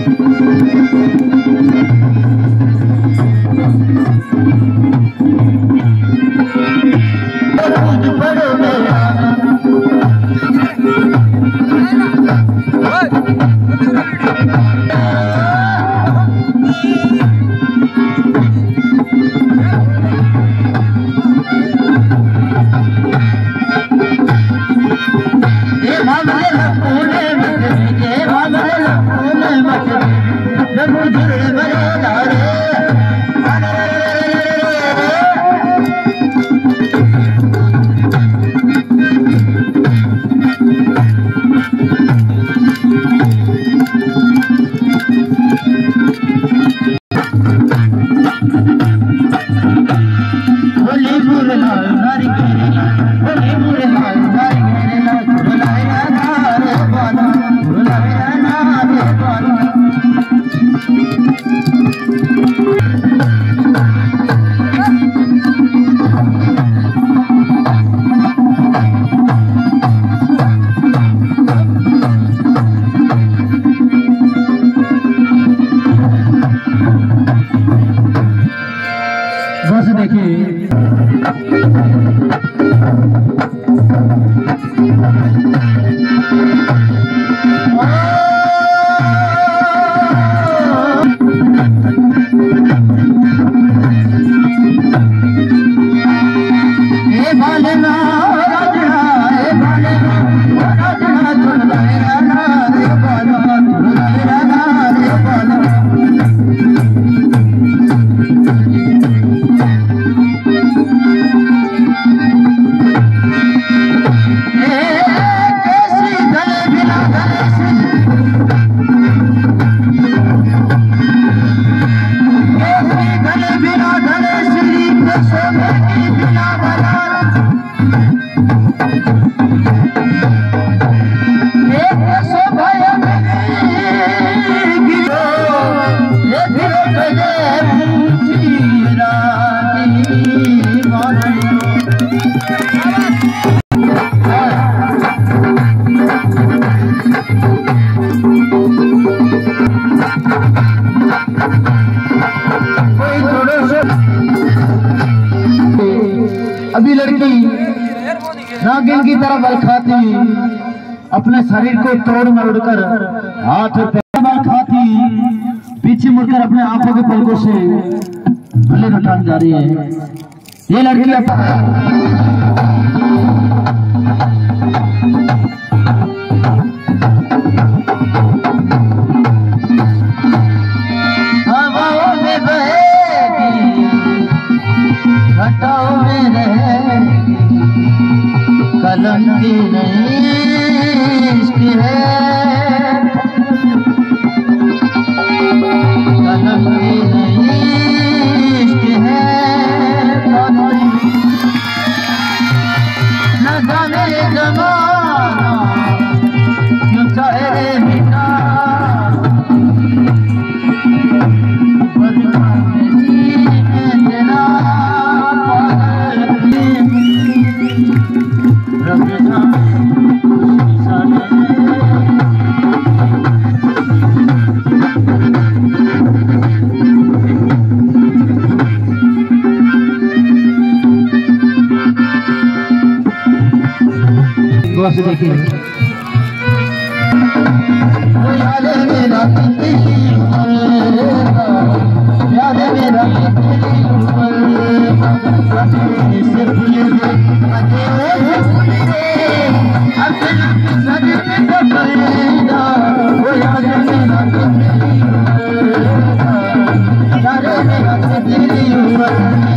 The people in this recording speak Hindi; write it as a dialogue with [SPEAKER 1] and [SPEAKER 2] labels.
[SPEAKER 1] अभी लड़की नागिन की तरह बल खाती, अपने शरीर को तोड़ मरोड़ कर हाथ बल खाती, पीछे मुड़कर अपने आंखों के पलकों से भले उठाने जा रही है। ये लड़की हवाओं में बहेगी, घटाओं में रहेगी, कलम की नहीं इश्क है, कलम की नहीं इश्क है, न जाने जमाना क्यों चाहे मिटा, से देखिए मेरा